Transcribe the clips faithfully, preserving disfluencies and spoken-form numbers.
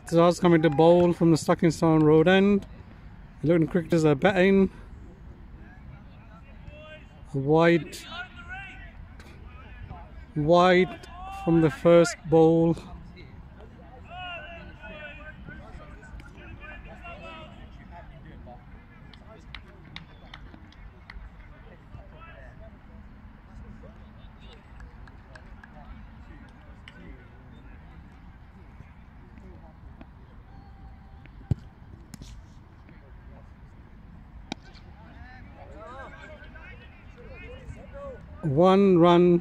Tazar's coming to bowl from the Stuckingstone Road end. The Luton cricketers are batting. Wide, wide from the first bowl. One run.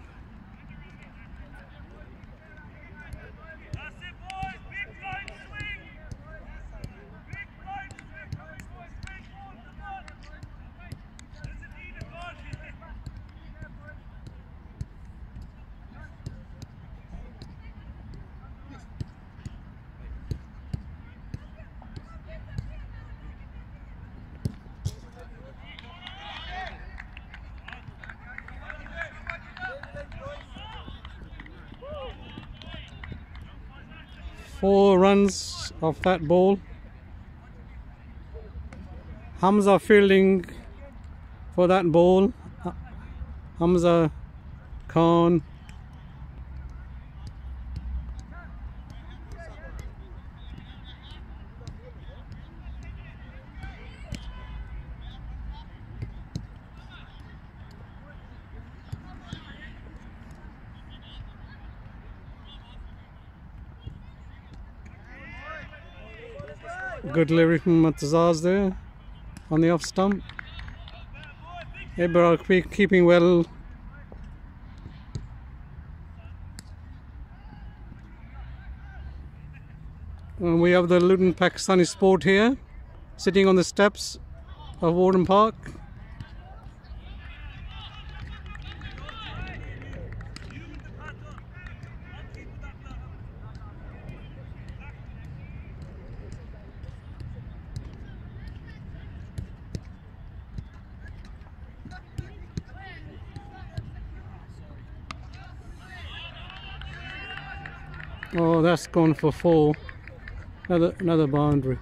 Four runs off that ball. Hamza fielding for that ball. Hamza Khan. Good delivery from Tazaz there on the off stump. Ebra keeping well. And we have the Luton Pakistani Sport here, sitting on the steps of Warden Park. Oh, that's gone for four. Another another boundary.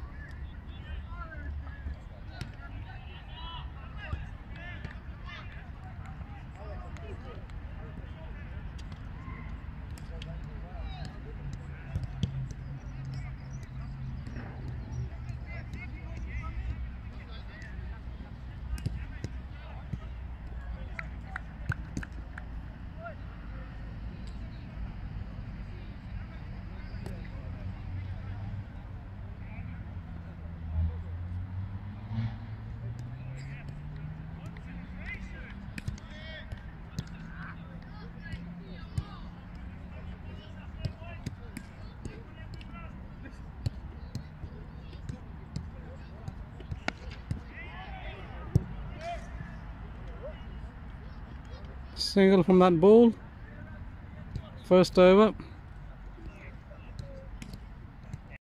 Single from that ball. First over.